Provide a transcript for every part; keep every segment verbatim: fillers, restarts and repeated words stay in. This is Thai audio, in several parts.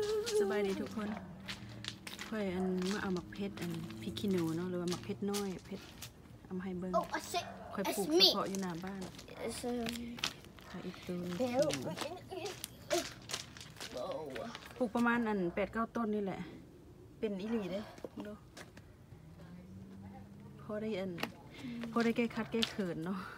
สบายดีทุกคนค่อยอันมาเอาหมักเพชรอันพริกขี้หนูเนาะหรือว่าหมักเพชรน้อยเพชรเอามาให้เบิ้งค่อยปลูกเฉพาะอยู่หน้าบ้านถ่ายอีกตูนปลูกประมาณอันแปดเก้าต้นนี่แหละเป็นอิหลีเด้ดูพอได้อันพอได้แก้คัดแก้เขินเนาะ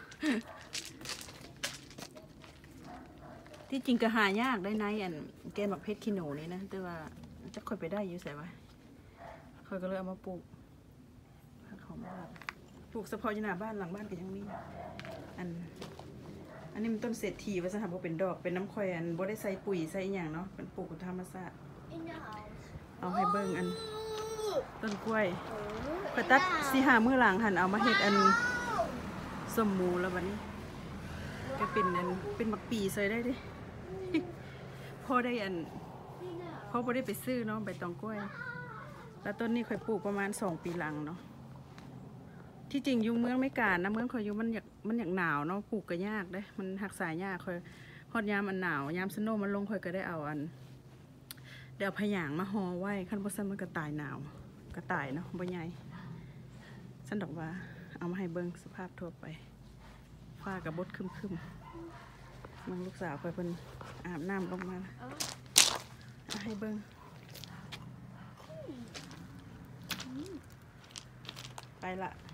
ที่จริงก็หายากได้ในอันแกหมักเพชรขี้หนูนี่นะแต่ว่าจะค่อยไปได้อยู่ใส่ไว้ค่อยก็เลยเอามาปลูกผักหอมปลูกเฉพาะอยู่หน้าบ้านหลังบ้านก็ยังมีอันอันนี้มันต้นเศรษฐีว่าจะทำว่าเป็นดอกเป็นน้ำข่อยอันบ่ได้ใส่ปุ๋ยใส่อย่างเนาะเป็นปลูกธรรมชาติเอาให้เบิ้งอันต้นกล้วยพอตัดสีหามือหลังหันเอามาเห็ดอันสมมูแล้ววันนี้ก็เป็นอันเป็นมักปีใส่ได้ดิพอได้อันพอพอได้ไปซื้อเนาะใบตองกล้วยแล้วต้นนี้ค่อยปลูกประมาณสองปีหลังเนาะที่จริงยุงเมืองไม่การนะเมืองคอยยุงมันอยากมันอยากหนาวเนาะปลูกก็ยากได้มันหักสายยากคอยฮอดยามอันหนาวยามสโนว์มันลงคอยก็ได้เอาอันเดี๋ยวพยางมาห่อไว้ขั้นบนสั้นมันก็ตายหนาวก็ตายเนาะบ่ใหญ่สั้นดอกว่าเอามาให้เบิ้งสภาพทั่วไปผ้ากับบดคึมคึมมึงลูกสาวคอยเพิ่นอาบน้ำลงมาเอาให้เบิ้งไปละ